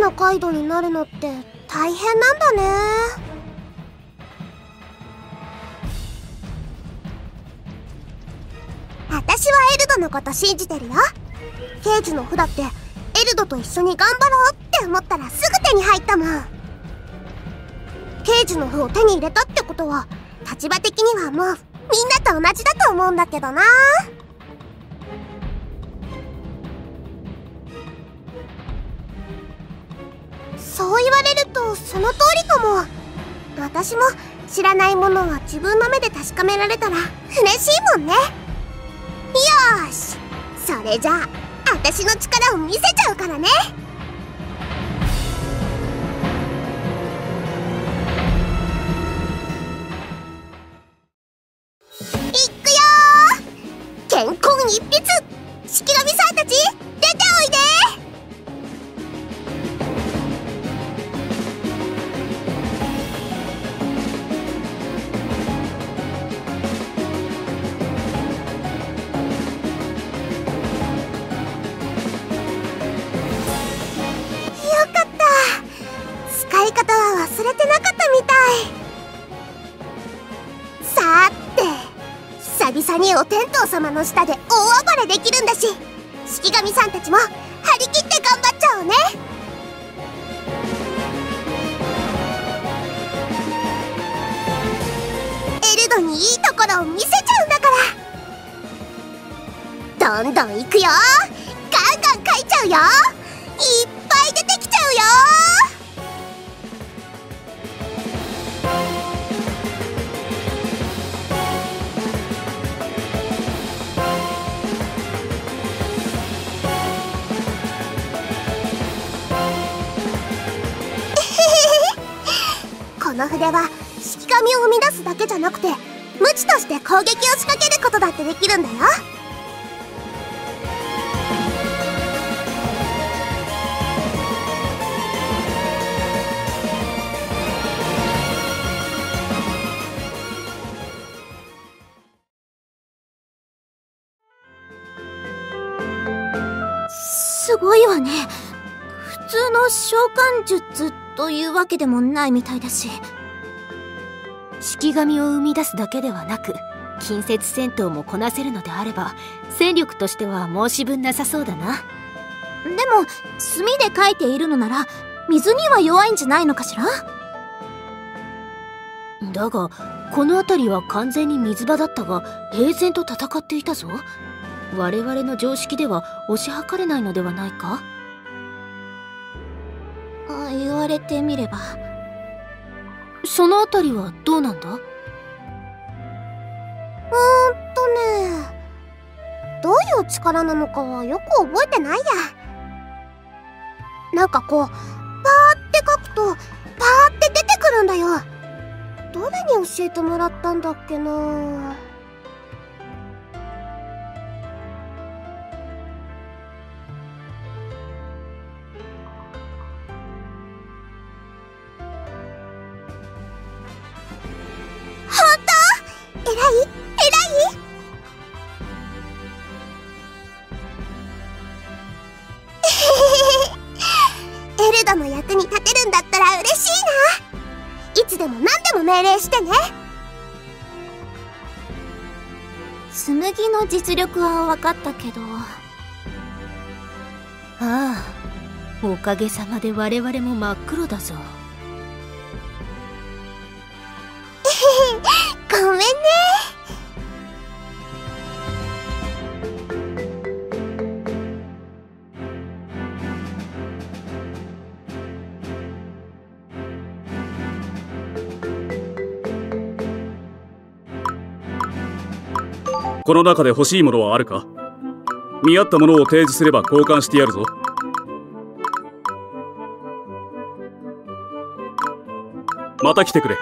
のカイドウになるのって大変なんだね。私はエルドのこと信じてるよ。刑事の譜だってエルドと一緒に頑張ろうって思ったらすぐ手に入ったもん。刑事の譜を手に入れたってことは立場的にはもうみんなと同じだと思うんだけどな。そう言われるとその通りかも。私も知らないものは自分の目で確かめられたら嬉しいもんね。よーし、それじゃあ私の力を見せちゃうからね。いくよー。健康一筆、式神さんたち出ておいで。使い方は忘れてなかったみたい。さーて、久々にお天道様の下で大暴れできるんだし、式神さんたちも張り切って頑張っちゃおうね。エルドにいいところを見せちゃうんだから。どんどんいくよ。ガンガン書いちゃうよ。いっぱい出てきちゃうよ。この筆は式神を生み出すだけじゃなくて無知として攻撃を仕掛けることだってできるんだよ。すごいわね。普通の召喚術というわけでもないみたいだし。 式神を生み出すだけではなく近接戦闘もこなせるのであれば戦力としては申し分なさそうだな。 でも墨で書いているのなら水には弱いんじゃないのかしら。 だがこの辺りは完全に水場だったが平然と戦っていたぞ。我々の常識では推し量れないのではないか。 言われてみれば。 その辺りはどうなんだ。 どういう力なのかはよく覚えてないや。なんかこうパーって書くとパーって出てくるんだよ。どれに教えてもらったんだっけな。偉い偉い。エルドの役に立てるんだったら嬉しいな。いつでも何でも命令してね。紬の実力は分かったけど。 ああ、おかげさまで我々も真っ黒だぞ。 ごめんね。 この中で欲しいものはあるか。見合ったものを提示すれば交換してやるぞ。また来てくれ。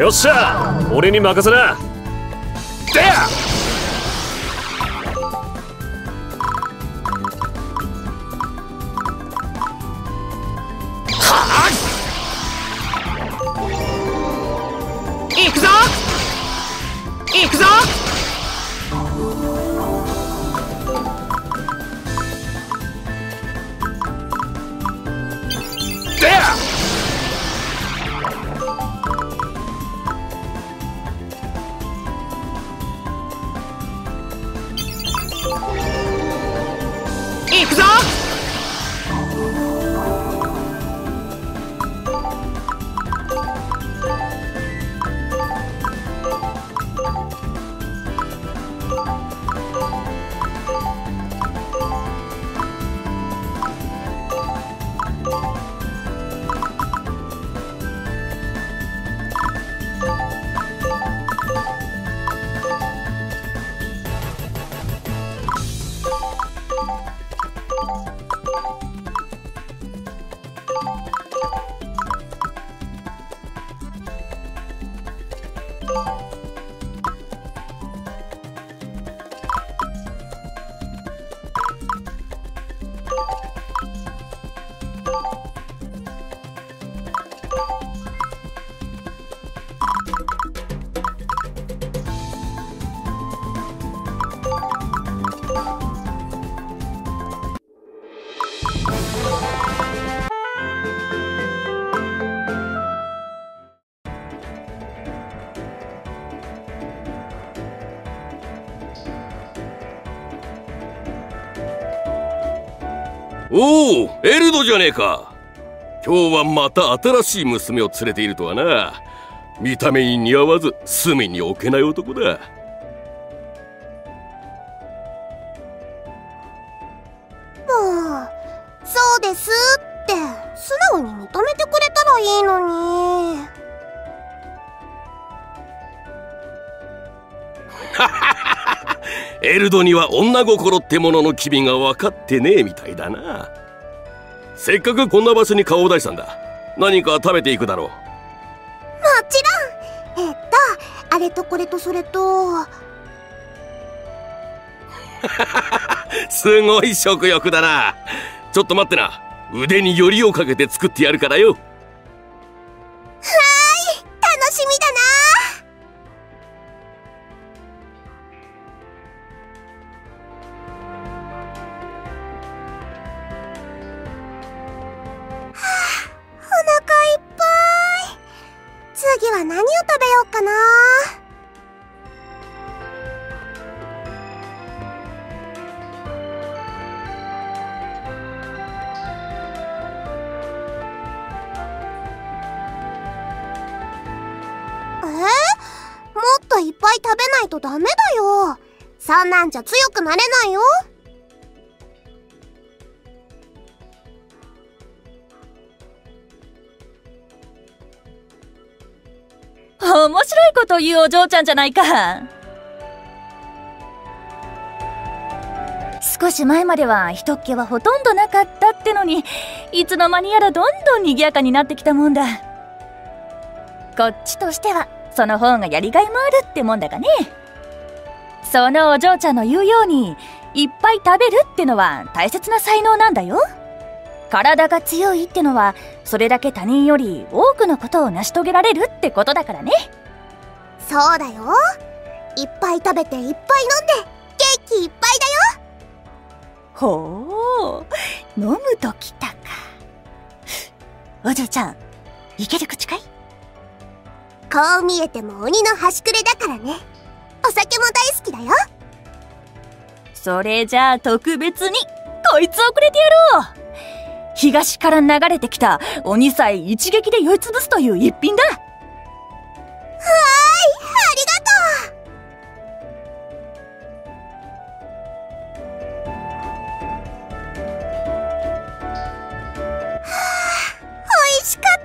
よっしゃ、俺に任せな。でや行くぞ行くぞ。 でや行くぞ。 おお、エルドじゃねえか。今日はまた新しい娘を連れているとはな。見た目に似合わず隅に置けない男だ。 そうですって素直に認めてくれたらいいのに。 エルドには女心ってものの機微が分かってねえみたいだな。せっかくこんな場所に顔を出したんだ。何か食べていくだろう。 もちろん。あれとこれとそれと。 すごい食欲だな。ちょっと待ってな。腕によりをかけて作ってやるからよ。 はーい、楽しみだな。お腹いっぱい。次は何を食べようかな。もっといっぱい食べないとダメだよ。そんなんじゃ強くなれないよ。 面白いこと言うお嬢ちゃんじゃないか。少し前までは人っ気はほとんどなかったってのに、いつの間にやらどんどん賑やかになってきたもんだ。こっちとしてはその方がやりがいもあるってもんだがね。そのお嬢ちゃんの言うようにいっぱい食べるってのは大切な才能なんだよ。体が強いってのはそれだけ他人より多くのことを成し遂げられるってことだからね。 そうだよ。いっぱい食べていっぱい飲んで元気いっぱいだよ。 ほう、飲むときたか。お嬢ちゃん、いける口かい？ こう見えても鬼の端くれだからね。お酒も大好きだよ。 それじゃあ特別にこいつをくれてやろう。東から流れてきた鬼さえ一撃で酔いつぶすという一品だ。 はーい、ありがとう。美味しかった。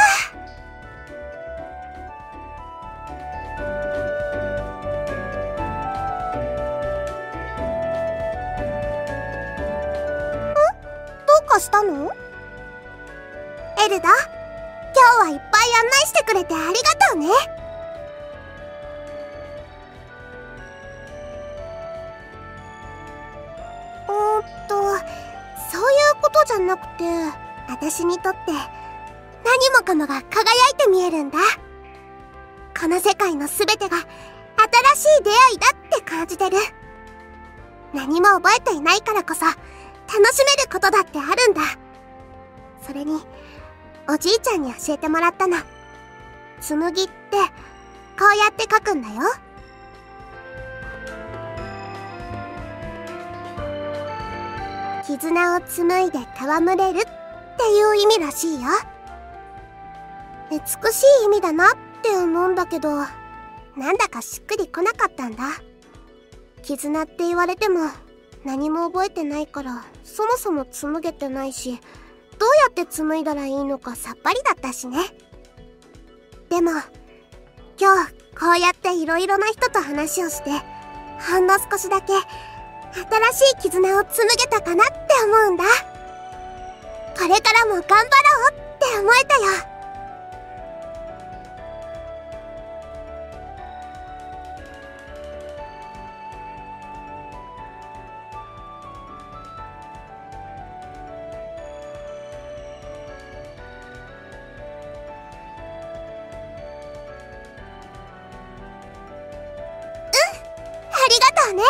どうかしたの？エルダ、今日はいっぱい案内してくれてありがとう。 よね。そういうことじゃなくて、私にとって何もかもが輝いて見えるんだ。この世界の全てが新しい出会いだって感じてる。何も覚えていないからこそ楽しめることだってあるんだ。それにおじいちゃんに教えてもらったの。紡ぎってこうやって書くんだよ。絆を紡いで戯れるっていう意味らしいよ。美しい意味だなって思うんだけど、なんだかしっくりこなかったんだ。絆って言われても何も覚えてないから、そもそも紡げてないし、どうやって紡いだらいいのかさっぱりだったしね。でも今日こうやっていろいろな人と話をして、ほんの少しだけ新しい絆を紡げたかなって思うんだ。これからも頑張ろうって思えたよ。ありがとうね。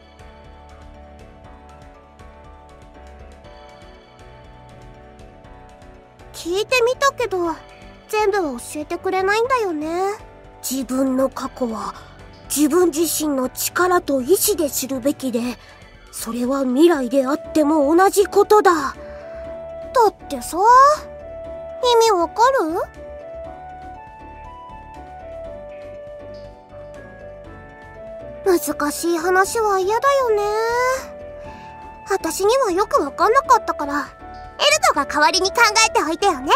聞いてみたけど全部は教えてくれないんだよね。自分の過去は自分自身の力と意志で知るべきで、それは未来であっても同じことだ。だってさ、意味わかる？難しい話は嫌だよね。私にはよくわかんなかったから、エルドが代わりに考えておいてよね。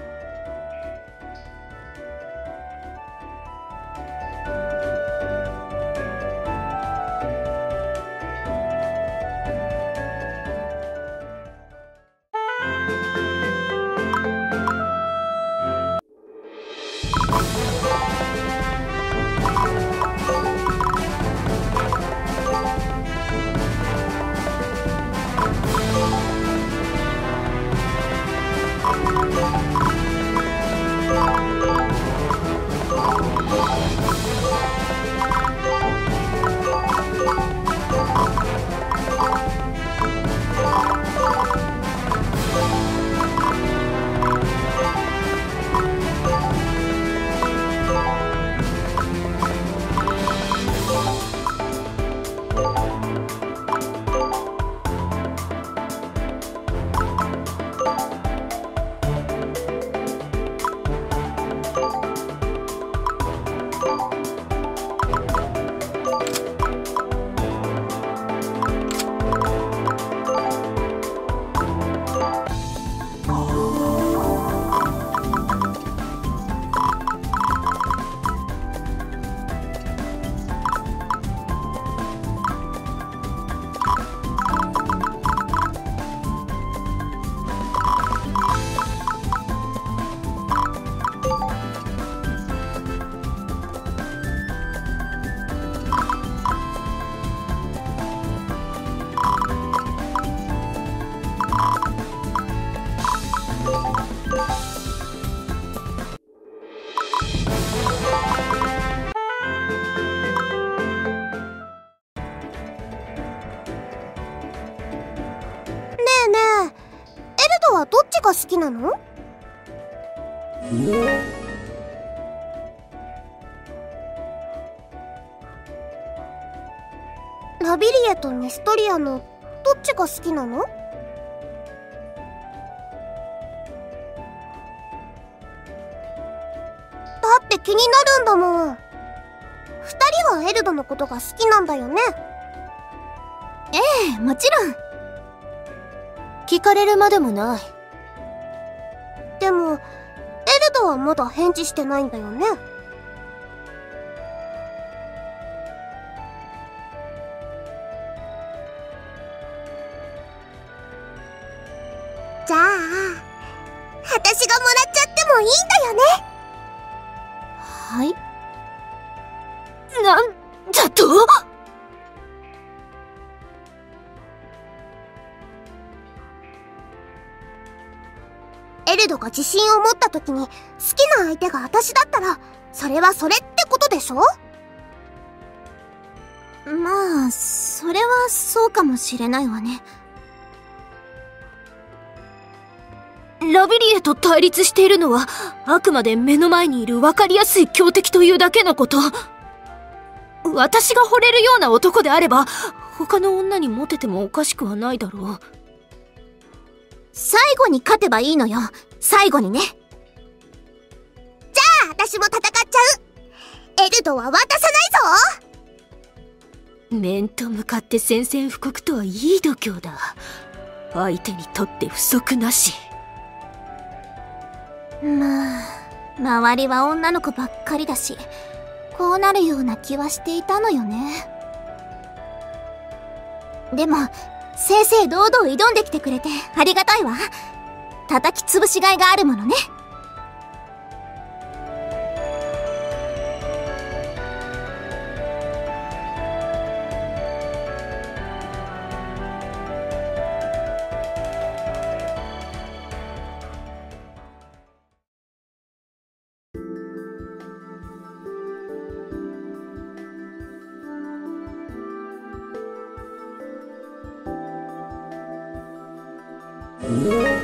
どっちが好きなの？ラビリエとミストリアのどっちが好きなの？だって気になるんだもん。2人はエルドのことが好きなんだよね？ ええ、もちろん。聞かれるまでもない。 でもエルドはまだ返事してないんだよね？じゃあ私がもらっちゃってもいいんだよね？ はなんだと？ エルドが自信を持った時に好きな相手が私だったら、それはそれってことでしょ？まあ、それはそうかもしれないわね。 ラビリエと対立しているのは、あくまで目の前にいる分かりやすい強敵というだけのこと。私が惚れるような男であれば、他の女にモテてもおかしくはないだろう。 最後に勝てばいいのよ。最後にね。じゃあ、私も戦っちゃう。エルドは渡さないぞ。 面と向かって宣戦布告とはいい度胸だ。相手にとって不足なし。 まあ、周りは女の子ばっかりだし、こうなるような気はしていたのよね。でも、正々堂々挑んできてくれてありがたいわ。叩き潰しがいがあるものね。 お